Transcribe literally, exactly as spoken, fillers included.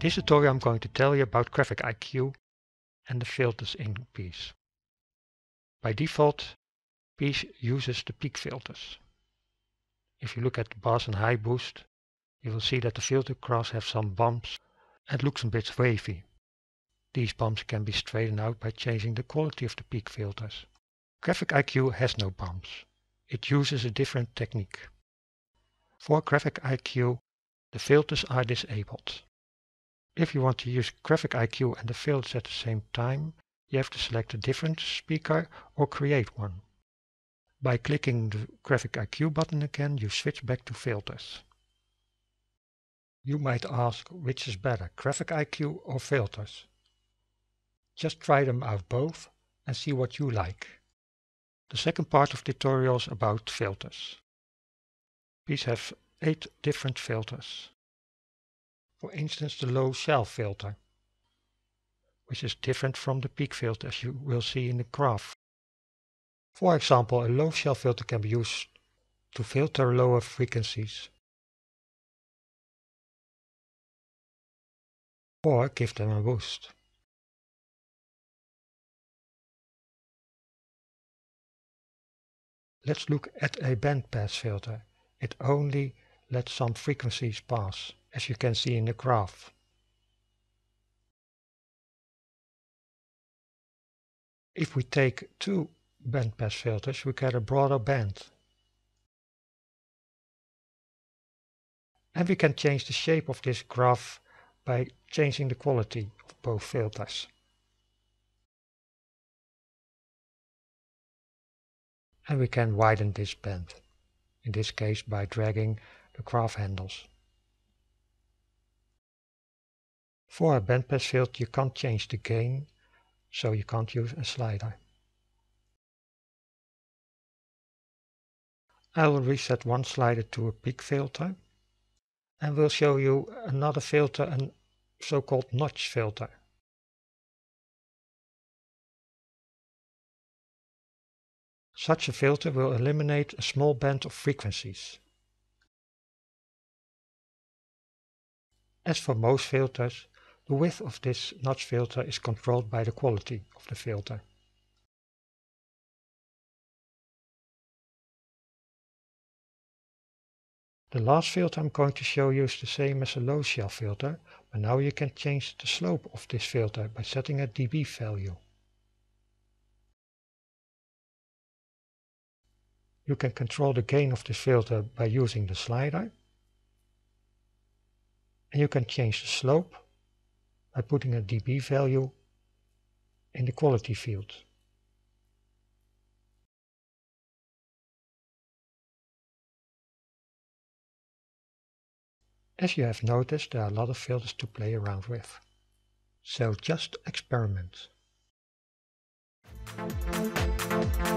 this tutorial I'm going to tell you about Graphic I Q and the filters in Piece. By default, Piece uses the peak filters. If you look at the bars and high boost, you will see that the filter graphs have some bumps and looks a bit wavy. These bumps can be straightened out by changing the quality of the peak filters. Graphic I Q has no bumps. It uses a different technique. For Graphic I Q, the filters are disabled. If you want to use Graphic I Q and the filters at the same time, you have to select a different speaker or create one. By clicking the Graphic I Q button again, you switch back to filters. You might ask, which is better, Graphic I Q or filters? Just try them out both and see what you like. The second part of the tutorial is about filters. These have eight different filters. For instance, the low shelf filter, which is different from the peak filter as you will see in the graph. For example, a low shelf filter can be used to filter lower frequencies or give them a boost. Let's look at a bandpass filter. It only lets some frequencies pass, as you can see in the graph. If we take two bandpass filters, we get a broader band. And we can change the shape of this graph by changing the quality of both filters. And we can widen this band, in this case by dragging the graph handles. For a bandpass filter you can't change the gain, so you can't use a slider. I will reset one slider to a peak filter and will show you another filter, a so-called notch filter. Such a filter will eliminate a small band of frequencies. As for most filters, the width of this notch filter is controlled by the quality of the filter. The last filter I'm going to show you is the same as a low shelf filter, but now you can change the slope of this filter by setting a dB value. You can control the gain of this filter by using the slider. And you can change the slope by putting a dB value in the quality field. As you have noticed, there are a lot of filters to play around with. So just experiment.